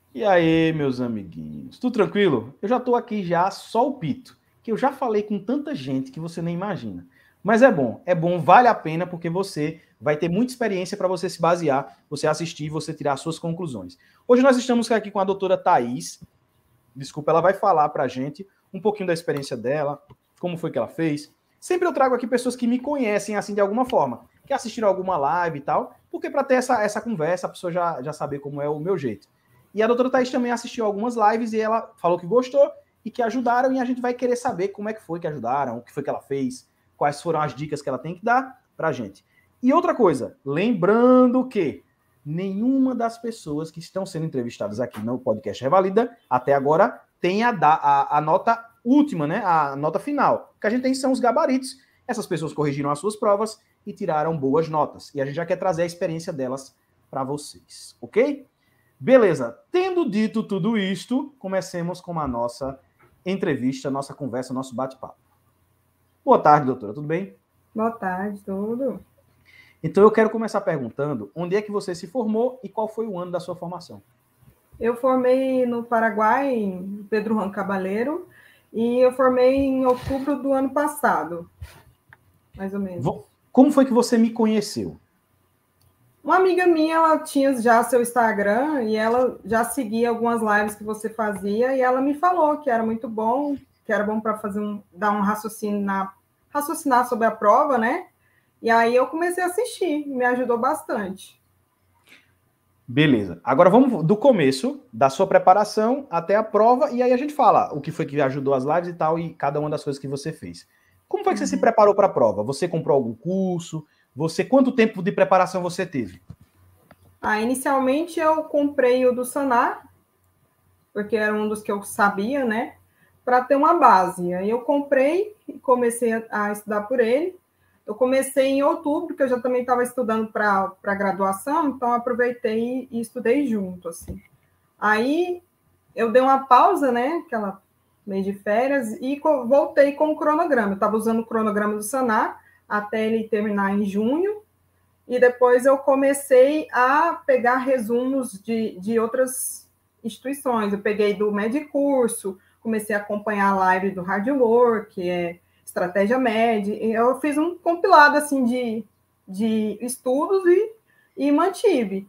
E aí, meus amiguinhos? Tudo tranquilo? Eu já tô aqui já só o pito, que eu já falei com tanta gente que você nem imagina. Mas é bom, vale a pena porque você vai ter muita experiência para você se basear, você assistir, você tirar suas conclusões. Hoje nós estamos aqui com a doutora Thaís. Desculpa, ela vai falar para a gente um pouquinho da experiência dela, como foi que ela fez. Sempre eu trago aqui pessoas que me conhecem assim de alguma forma, que assistiram alguma live e tal, porque para ter essa conversa, a pessoa já saber como é o meu jeito. E a doutora Thaís também assistiu algumas lives e ela falou que gostou e que ajudaram, e a gente vai querer saber como é que foi que ajudaram, o que foi que ela fez, quais foram as dicas que ela tem que dar para a gente. E outra coisa, lembrando que nenhuma das pessoas que estão sendo entrevistadas aqui no podcast Revalida até agora tem a nota última, né? A nota final. O que a gente tem são os gabaritos. Essas pessoas corrigiram as suas provas e tiraram boas notas. E a gente já quer trazer a experiência delas para vocês, ok? Beleza. Tendo dito tudo isto, comecemos com a nossa entrevista, nossa conversa, nosso bate-papo. Boa tarde, doutora. Tudo bem? Boa tarde, tudo. Então eu quero começar perguntando onde é que você se formou e qual foi o ano da sua formação. Eu formei no Paraguai, em Pedro Juan Cabaleiro, e eu formei em outubro do ano passado, mais ou menos. Como foi que você me conheceu? Uma amiga minha, ela tinha já seu Instagram e ela já seguia algumas lives que você fazia e ela me falou que era muito bom, que era bom para dar um raciocinar sobre a prova, né? E aí eu comecei a assistir, me ajudou bastante. Beleza. Agora vamos do começo, da sua preparação até a prova, e aí a gente fala o que foi que ajudou as lives e tal, e cada uma das coisas que você fez. Como foi que você se preparou para a prova? Você comprou algum curso? Quanto tempo de preparação você teve? Inicialmente eu comprei o do Sanar, porque era um dos que eu sabia, né? Para ter uma base. Aí eu comprei e comecei a estudar por ele. Eu comecei em outubro, porque eu já também estava estudando para graduação, então aproveitei e estudei junto, assim. Aí eu dei uma pausa, né? Aquela mês de férias, e voltei com o cronograma. Eu estava usando o cronograma do Sanar até ele terminar em junho, e depois eu comecei a pegar resumos de outras instituições. Eu peguei do Medicurso, comecei a acompanhar a live do Hard Work, que é Estratégia Med. Eu fiz um compilado assim de estudos e mantive.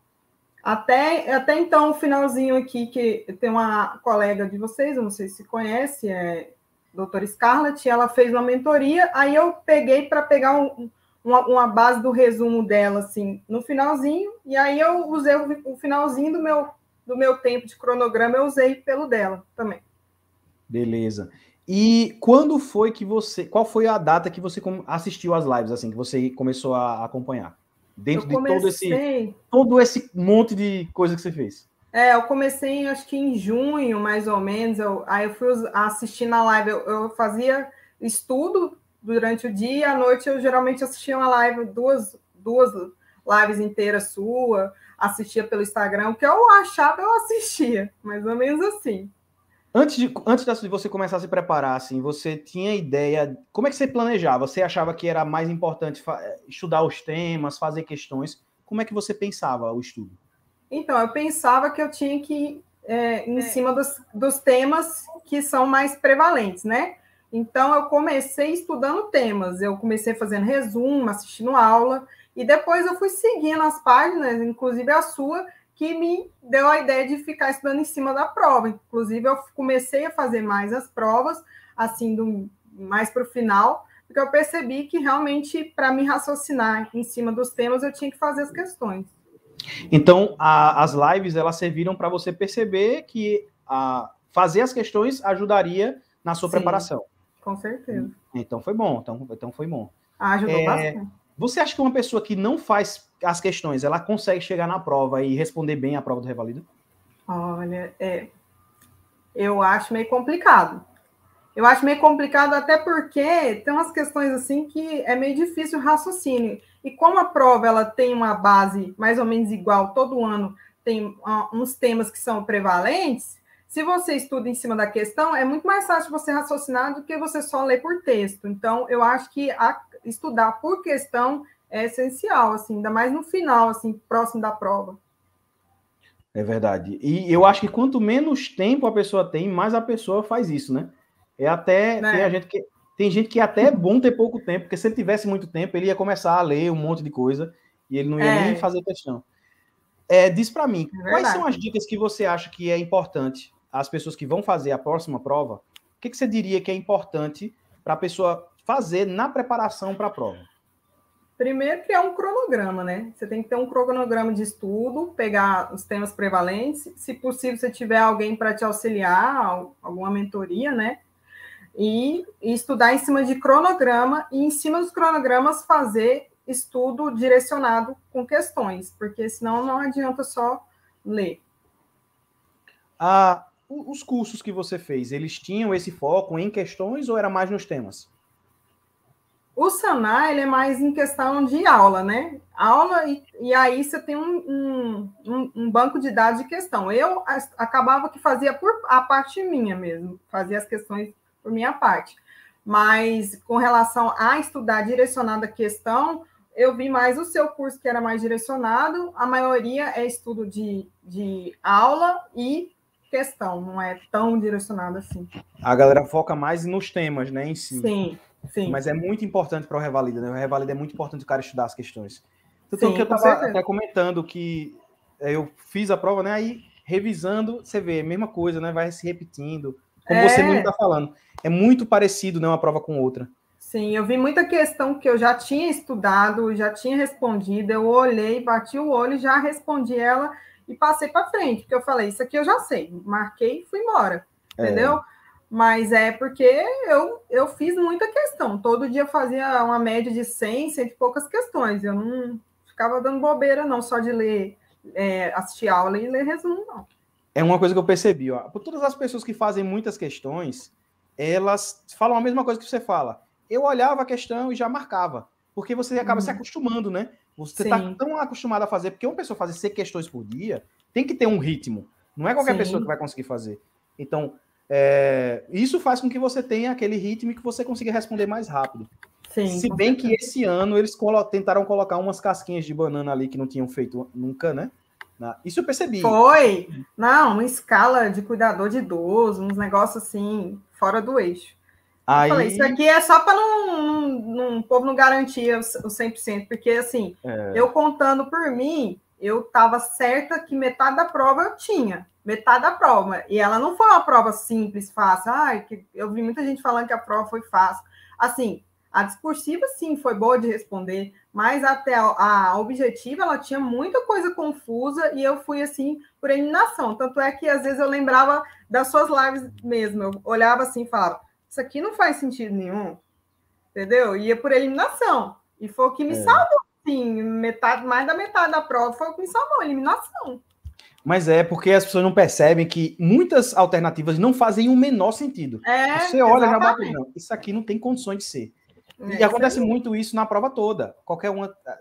Até então, o finalzinho aqui, que tem uma colega de vocês, eu não sei se conhece, é a doutora Scarlett, ela fez uma mentoria, aí eu peguei para pegar uma base do resumo dela, assim, no finalzinho, e aí eu usei o finalzinho do meu tempo de cronograma, eu usei pelo dela também. Beleza. E quando foi que você. Qual foi a data que você assistiu às lives, assim, que você começou a acompanhar? Eu Dentro de comecei todo esse monte de coisa que você fez. eu comecei, acho que em junho, mais ou menos. Aí eu fui assistir na live. Eu fazia estudo durante o dia, à noite eu geralmente assistia uma live, duas lives inteiras sua, assistia pelo Instagram. O que eu achava, eu assistia, mais ou menos assim. Antes de você começar a se preparar, assim, você tinha ideia. Como é que você planejava? Você achava que era mais importante estudar os temas, fazer questões? Como é que você pensava o estudo? Então, eu pensava que eu tinha que ir em cima dos temas que são mais prevalentes, né? Então, eu comecei estudando temas, eu comecei fazendo resumo, assistindo aula, e depois eu fui seguindo as páginas, inclusive a sua, que me deu a ideia de ficar estudando em cima da prova. Inclusive, eu comecei a fazer mais as provas, assim, mais para o final, porque eu percebi que realmente, para me raciocinar em cima dos temas, eu tinha que fazer as questões. Então, as lives elas serviram para você perceber que fazer as questões ajudaria na sua Sim, preparação. com certeza. Então foi bom. Então foi bom. Ajudou bastante. Você acha que uma pessoa que não faz as questões, ela consegue chegar na prova e responder bem a prova do Revalida? Olha, eu acho meio complicado. Eu acho meio complicado até porque tem umas questões assim que é meio difícil o raciocínio. E como a prova ela tem uma base mais ou menos igual todo ano, tem uns temas que são prevalentes, se você estuda em cima da questão, é muito mais fácil você raciocinar do que você só ler por texto. Então, eu acho que estudar por questão é essencial, assim, ainda mais no final, assim, próximo da prova. É verdade. E eu acho que quanto menos tempo a pessoa tem, mais a pessoa faz isso, né? É até. né? Tem gente que até é bom ter pouco tempo, porque se ele tivesse muito tempo, ele ia começar a ler um monte de coisa e ele não ia nem É, fazer questão. Diz para mim, é quais são verdade. as dicas que você acha que é importante às pessoas que vão fazer a próxima prova? O que você diria que é importante para a pessoa fazer na preparação para a prova? Primeiro, criar um cronograma, né? Você tem que ter um cronograma de estudo, pegar os temas prevalentes, se possível, se tiver alguém para te auxiliar, alguma mentoria, né? E estudar em cima de cronograma, e em cima dos cronogramas fazer estudo direcionado com questões, porque senão não adianta só ler. Os cursos que você fez, eles tinham esse foco em questões ou era mais nos temas? O Sanar, ele é mais em questão de aula, né? Aula, e aí você tem um banco de dados de questão. Eu acabava que fazia por a parte minha mesmo, fazia as questões por minha parte. Mas com relação a estudar direcionado a questão, eu vi mais o seu curso que era mais direcionado, a maioria é estudo de aula e questão, não é tão direcionado assim. A galera foca mais nos temas, né, em si. Sim, sim. Mas é muito importante para o Revalida, né? O Revalida é muito importante o cara estudar as questões. Tanto que Sim, eu com estava certeza. até comentando que eu fiz a prova, né? Aí, revisando, você vê, a mesma coisa, né? Vai se repetindo. Como você mesmo está falando. É muito parecido, né? Uma prova com outra. Sim, eu vi muita questão que eu já tinha estudado, já tinha respondido, eu olhei, bati o olho, já respondi ela e passei para frente, porque eu falei, isso aqui eu já sei, marquei e fui embora, entendeu? Mas é porque eu fiz muita questão, todo dia eu fazia uma média de 100 e poucas questões, eu não ficava dando bobeira não, só de ler, assistir aula e ler resumo, não. É uma coisa que eu percebi, ó. Por todas as pessoas que fazem muitas questões, elas falam a mesma coisa que você fala. Eu olhava a questão e já marcava. Porque você acaba se acostumando, né? Você está tão acostumado a fazer, porque uma pessoa fazer 100 questões por dia tem que ter um ritmo. Não é qualquer pessoa que vai conseguir fazer. Então, isso faz com que você tenha aquele ritmo e que você consiga responder mais rápido. Sim, se bem que esse ano eles tentaram colocar umas casquinhas de banana ali que não tinham feito nunca, né? Isso eu percebi. Foi. Não, uma escala de cuidador de idoso, uns negócios assim, fora do eixo. Aí... Eu falei, isso aqui é só para o povo não garantir o 100%, porque assim, eu contando por mim, eu estava certa que metade da prova eu tinha, metade da prova, e ela não foi uma prova simples, fácil. Eu vi muita gente falando que a prova foi fácil. Assim, a discursiva, sim, foi boa de responder, mas até a objetiva, ela tinha muita coisa confusa e eu fui, assim, por eliminação. Tanto é que, às vezes, eu lembrava das suas lives mesmo. Eu olhava assim e falava, isso aqui não faz sentido nenhum, entendeu? Ia por eliminação. E foi o que me salvou, assim, mais da metade da prova foi o que me salvou, eliminação. Mas é porque as pessoas não percebem que muitas alternativas não fazem o menor sentido. Você olha e já bate, não, isso aqui não tem condições de ser. E acontece muito isso na prova toda. Qualquer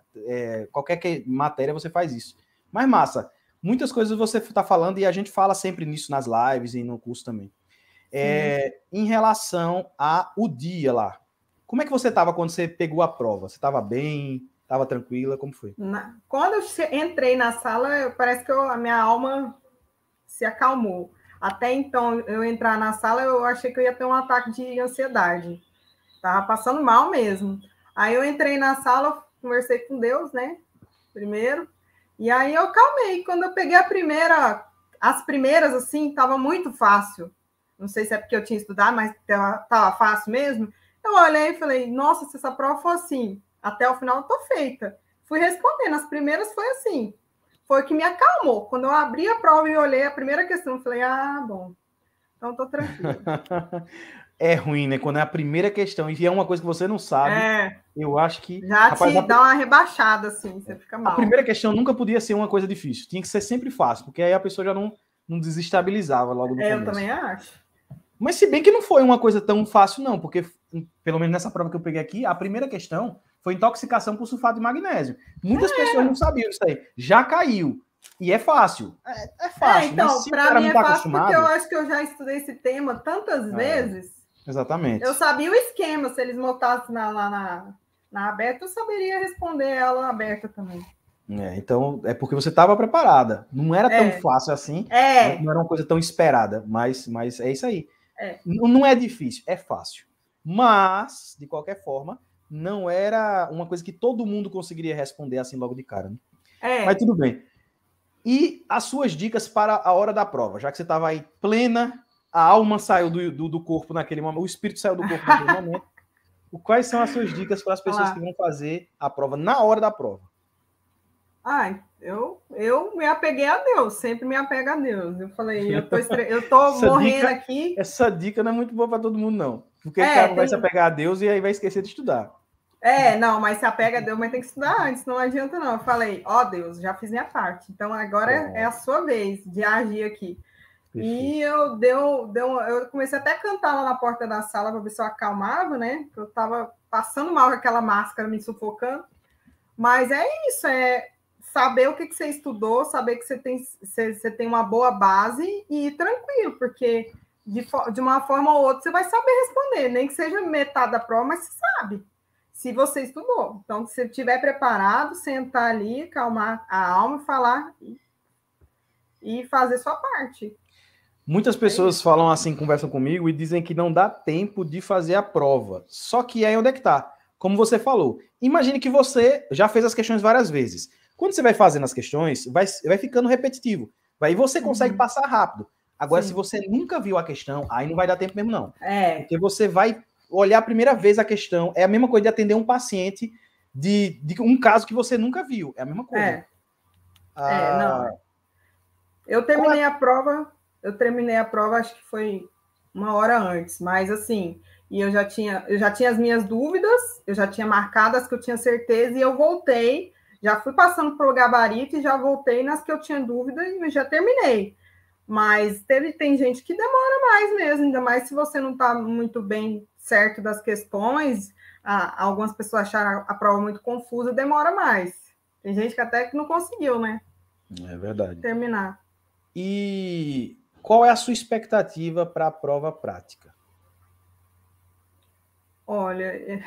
matéria você faz isso. Mas massa, muitas coisas você está falando e a gente fala sempre nisso nas lives e no curso também. Em relação ao dia lá, como é que você estava quando você pegou a prova? Você estava bem? Estava tranquila? Como foi? Quando eu entrei na sala, parece que a minha alma se acalmou. Até então, eu entrar na sala, eu achei que eu ia ter um ataque de ansiedade. Tava passando mal mesmo. Aí eu entrei na sala, conversei com Deus, né? Primeiro. E aí eu calmei. Quando eu peguei as primeiras, assim, tava muito fácil. Não sei se é porque eu tinha estudado, mas tava fácil mesmo. Eu olhei e falei, nossa, se essa prova for assim, até o final eu tô feita. Fui respondendo. As primeiras foi assim. Foi o que me acalmou. Quando eu abri a prova e olhei a primeira questão, eu falei, bom, então tô tranquilo. É ruim, né? Quando é a primeira questão e é uma coisa que você não sabe, eu acho que... Já te dá uma rebaixada, assim, você fica mal. A primeira questão nunca podia ser uma coisa difícil. Tinha que ser sempre fácil, porque aí a pessoa já não desestabilizava logo no começo. Eu também acho. Mas se bem que não foi uma coisa tão fácil, não, porque, pelo menos nessa prova que eu peguei aqui, a primeira questão foi intoxicação por sulfato de magnésio. Muitas pessoas não sabiam isso aí. Já caiu. E é fácil. É fácil. Então, para mim é fácil porque eu acho que eu já estudei esse tema tantas vezes. Exatamente. Eu sabia o esquema. Se eles botassem na aberta, eu saberia responder ela aberta também. Então, é porque você estava preparada. Não era tão fácil assim, não era uma coisa tão esperada, mas é isso aí. Não é difícil, é fácil. Mas, de qualquer forma, não era uma coisa que todo mundo conseguiria responder assim logo de cara. Né? Mas tudo bem. E as suas dicas para a hora da prova? Já que você estava aí plena, a alma saiu do corpo naquele momento, o espírito saiu do corpo naquele momento. Quais são as suas dicas para as pessoas que vão fazer a prova na hora da prova? Eu me apeguei a Deus, sempre me apego a Deus. Eu falei, eu tô morrendo aqui. Essa dica não é muito boa para todo mundo, não. Porque o cara vai se apegar a Deus e aí vai esquecer de estudar. Não, mas se apega a Deus, mas tem que estudar antes, não adianta não. Eu falei, Deus, já fiz minha parte, então agora é a sua vez de agir aqui. Perfeito. E eu comecei até a cantar lá na porta da sala para ver se eu acalmava, né? Porque eu estava passando mal com aquela máscara me sufocando. Mas é isso, saber o que você estudou, saber que você tem uma boa base e ir tranquilo, porque de uma forma ou outra você vai saber responder, nem que seja metade da prova, mas você sabe, se você estudou. Então, se você estiver preparado, sentar ali, acalmar a alma, falar e fazer sua parte. Muitas pessoas falam assim, conversam comigo e dizem que não dá tempo de fazer a prova. Só que aí onde é que tá? Como você falou, imagine que você já fez as questões várias vezes. Quando você vai fazendo as questões, vai ficando repetitivo. Aí você consegue passar rápido. Agora, se você nunca viu a questão, aí não vai dar tempo mesmo, não. Porque você vai olhar a primeira vez a questão. É a mesma coisa de atender um paciente de um caso que você nunca viu. É a mesma coisa. Não. Eu terminei a prova, acho que foi 1 hora antes, mas assim, e eu já tinha as minhas dúvidas, eu já tinha marcado as que eu tinha certeza, e eu voltei. Já fui passando pelo gabarito e já voltei nas que eu tinha dúvida e já terminei. Mas tem gente que demora mais mesmo, ainda mais se você não está muito bem certo das questões. Algumas pessoas acharam a prova muito confusa, demora mais. Tem gente que até que não conseguiu, né? É verdade. Terminar. E qual é a sua expectativa para a prova prática? Olha...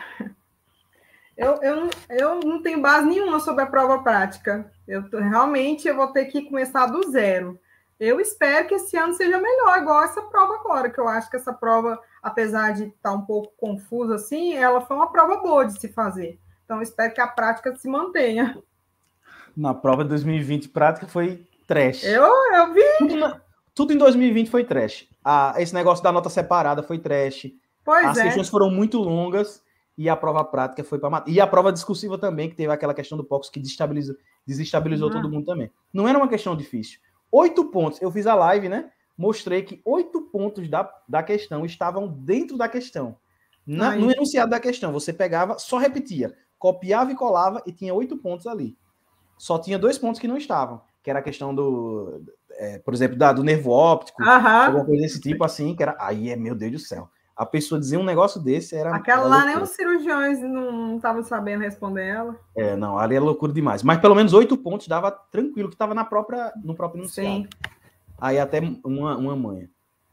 Eu não tenho base nenhuma sobre a prova prática. Realmente eu vou ter que começar do zero. Eu espero que esse ano seja melhor, igual essa prova agora, que eu acho que essa prova, apesar de estar um pouco confusa assim, ela foi uma prova boa de se fazer. Então, eu espero que a prática se mantenha. Na prova de 2020, prática foi trash. Eu vi. Tudo em 2020 foi trash. Esse negócio da nota separada foi trash. As questões foram muito longas. E a prova prática foi para matar. E a prova discursiva também, que teve aquela questão do POX que desestabilizou todo mundo também. Não era uma questão difícil. 8 pontos. Eu fiz a live, né? Mostrei que 8 pontos da questão estavam dentro da questão. No enunciado da questão. Você pegava, só repetia. Copiava e colava e tinha 8 pontos ali. Só tinha 2 pontos que não estavam. Que era a questão por exemplo, do nervo óptico. Alguma coisa desse tipo assim. Que era, meu Deus do céu. A pessoa dizer um negócio desse era... Aquela lá, nem os cirurgiões não estavam sabendo responder ela. Não, ali é loucura demais. Mas pelo menos 8 pontos dava tranquilo, que estava no próprio enunciado. Sim. Aí até uma manha.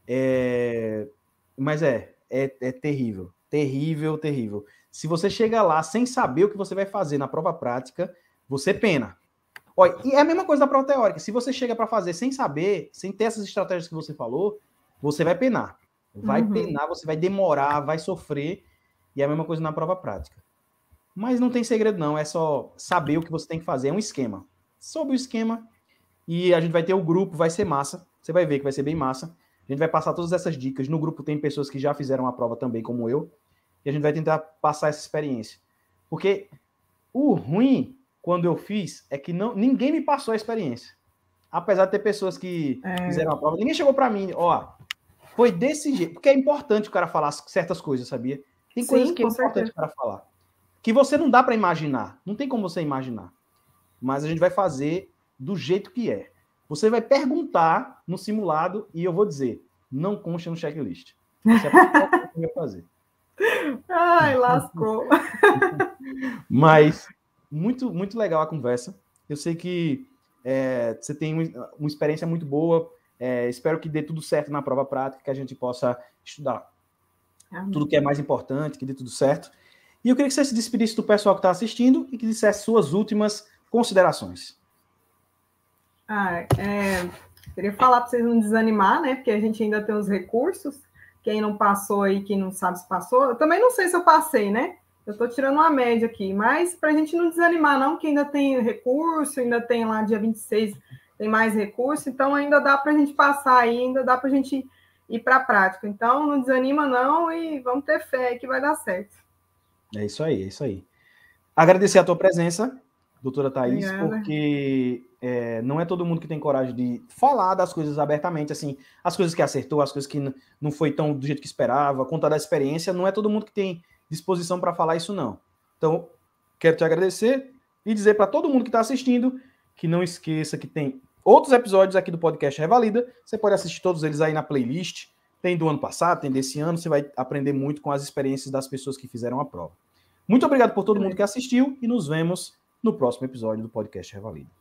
Mas é terrível. Terrível, terrível. Se você chega lá sem saber o que você vai fazer na prova prática, você pena. Olha, e é a mesma coisa da prova teórica. Se você chega para fazer sem saber, sem ter essas estratégias que você falou, você vai penar. Vai penar, você vai demorar, vai sofrer, e é a mesma coisa na prova prática. Mas não tem segredo não, é só saber o que você tem que fazer, é um esquema. Sob o esquema, e a gente vai ter o grupo, vai ser massa, você vai ver que vai ser bem massa. A gente vai passar todas essas dicas, no grupo tem pessoas que já fizeram a prova também, como eu, e a gente vai tentar passar essa experiência. Porque o ruim, quando eu fiz, é que ninguém me passou a experiência. Apesar de ter pessoas que fizeram a prova, ninguém chegou para mim, foi desse jeito, porque é importante o cara falar certas coisas, sabia? Tem coisas que é importante o cara falar. Que você não dá para imaginar. Não tem como você imaginar. Mas a gente vai fazer do jeito que é. Você vai perguntar no simulado e eu vou dizer, não consta no checklist. Isso é o que eu vou fazer. Ai, lascou. Mas muito, muito legal a conversa. Eu sei que você tem uma experiência muito boa. Espero que dê tudo certo na prova prática, que a gente possa estudar tudo que é mais importante, que dê tudo certo. E eu queria que você se despedisse do pessoal que está assistindo e que dissesse suas últimas considerações. Queria falar para vocês não desanimar, né? Porque a gente ainda tem os recursos. Quem não passou aí, quem não sabe se passou. Eu também não sei se eu passei, né? Eu estou tirando uma média aqui, mas para a gente não desanimar, não, que ainda tem recurso, ainda tem lá dia 26, tem mais recurso, então ainda dá para a gente passar aí, ainda dá para a gente ir para a prática. Então, não desanima, não, e vamos ter fé aí que vai dar certo. É isso aí, é isso aí. Agradecer a tua presença, doutora Thaís, Obrigada. porque não é todo mundo que tem coragem de falar das coisas abertamente, assim, as coisas que acertou, as coisas que não foi tão do jeito que esperava, contar da experiência, não é todo mundo que tem disposição para falar isso, não. Então, quero te agradecer e dizer para todo mundo que está assistindo que não esqueça que tem outros episódios aqui do podcast Revalida, você pode assistir todos eles aí na playlist, tem do ano passado, tem desse ano, você vai aprender muito com as experiências das pessoas que fizeram a prova. Muito obrigado por todo mundo que assistiu e nos vemos no próximo episódio do podcast Revalida.